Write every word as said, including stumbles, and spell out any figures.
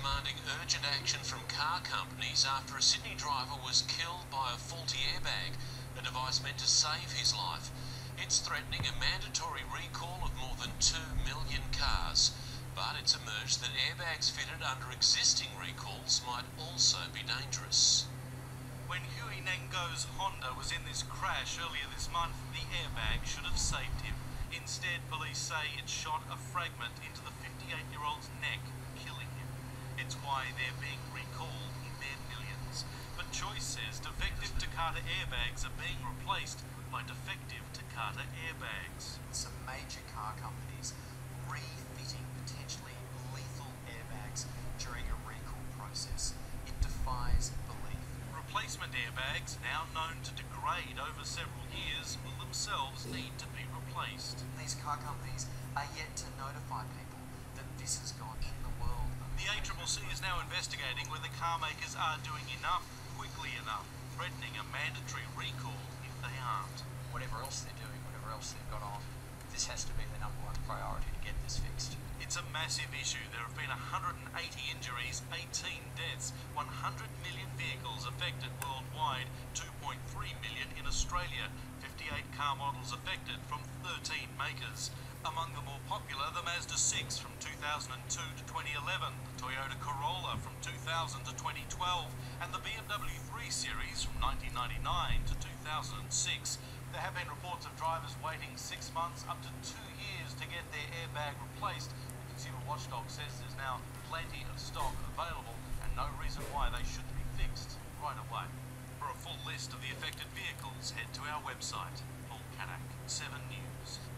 demanding urgent action from car companies after a Sydney driver was killed by a faulty airbag, a device meant to save his life. It's threatening a mandatory recall of more than two million cars. But it's emerged that airbags fitted under existing recalls might also be dangerous. When Huey Nengo's Honda was in this crash earlier this month, the airbag should have saved him. Instead, police say it shot a fragment into the fifty-eight-year-old's neck, killing him. It's why they're being recalled in their millions. But Choice says defective Takata airbags are being replaced by defective Takata airbags. Some major car companies refitting potentially lethal airbags during a recall process. It defies belief. Replacement airbags, now known to degrade over several years, will themselves need to be replaced. These car companies are yet to notify people that this has gone in the world. The A C C C is now investigating whether car makers are doing enough quickly enough, threatening a mandatory recall if they aren't. Whatever else they're doing, whatever else they've got on, this has to be the number one priority to get this fixed. It's a massive issue. There have been one hundred eighty injuries, eighteen deaths, one hundred million vehicles affected worldwide, two point three million in Australia, fifty-eight car models affected from thirteen makers. Among the more popular, the Mazda six from two thousand two to twenty eleven, the Toyota Corolla from two thousand to twenty twelve, and the B M W three Series from nineteen ninety-nine to two thousand six. There have been reports of drivers waiting six months up to two years to get their airbag replaced. The Consumer Watchdog says there's now plenty of stock available and no reason why they shouldn't be fixed right away. For a full list of the affected vehicles, head to our website. Paul Kadak, seven News.